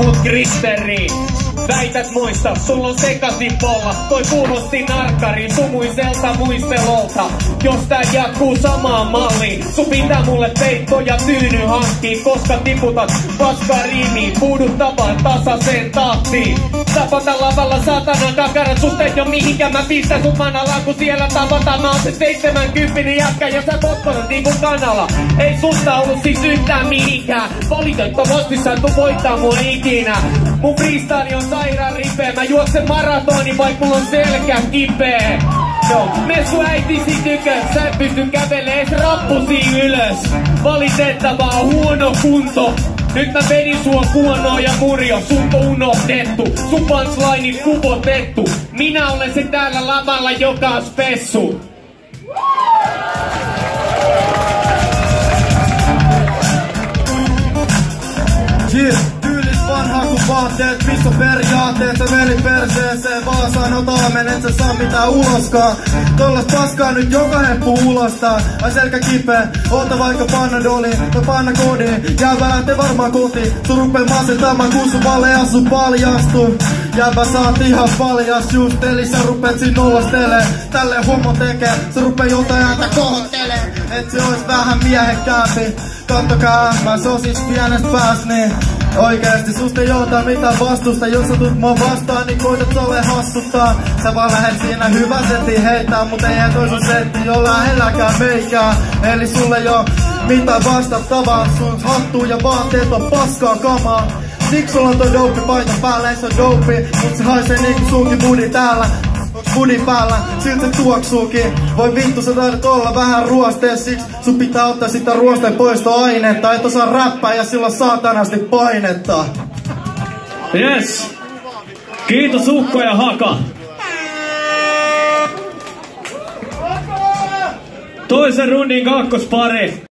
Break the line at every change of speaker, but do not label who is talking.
mut gritteri. Väität muista, sulla on sekaisin polla. Toi kuulosti narkkariin sumuiselta muistelolta. Jos tää jatkuu samaan malliin, sun pitää mulle peitto ja tyyny hankkii. Koska tiputat paskariimiin, puuduttavaan tasaiseen tahtiin. Tapata lavalla saatanan kakarat, sust ei oo mihinkään. Mä pistän sut manalaan, kun siellä tavataan. Mä oon se 70 jätkä ja sä potkonat niinku kanala. Ei susta ollut siis yhtään mihinkään. Valitettavasti sä et tuu voittaa mua ikinä. Mun freestyle on sairaan ripeä. Mä juoksen maratoni, vaik mulla on selkä kipeä. Joo, me sun äitisi tykö, sä et pysty kävelee ees rappusi ylös. Valitettavaa huono kunto. Nyt mä vedin sua kuonoa ja murjo, sut on unohdettu. Sun punchlineit kuvotettu. Minä olen se täällä lavalla, joka on spessu.
Tyylis vanhaa kun vaatteet, missä on periaatteet. Sä meni perseeseen, vaan sanot aamen, et sä saa mitään uloskaan. Tollas paskaa nyt joka heppu ulostaa. Ai selkä kipeä, oota vaikka Panadoli tai Panakodi. Jäbä lähtee varmaan kotiin, sun rupee masentamaan kun sun valea sun paljastuu. Jäbä saat ihan paljas just, eli sä rupeet siin nollastelee. Tälle homo tekee, sä rupee jotain ääntä kohottelee. Et se ois vähän miehekkäämpi. Kattokaa, mä se on siis pienestä päästä, niin oikeesti susta ei ota mitään vastusta. Jos sä tulet mua vastaan, niin koitat sole hassuttaa. Sä vaan lähet siinä hyvä setti heittää, mut ei toisen setti oo lähelläkään meikää. Eli sulle ei oo mitään vastattavaa. Sun hattu ja vaatteet on paskaa kamaa. Siksi sulla on toi dope paita päällä, ei se on dope. Mut se haisee niinku sunkin budi täällä. Budi päällä, siltä se tuoksuukin. Voi vittu, sä taidat olla vähän ruostees. Siksi sun pitää ottaa sitä ruosteen poistoainetta. Et osaa räppää ja sillä on saatanasti painetta.
Yes. Kiitos Ukko ja Haka. Toisen rundin kakkospari.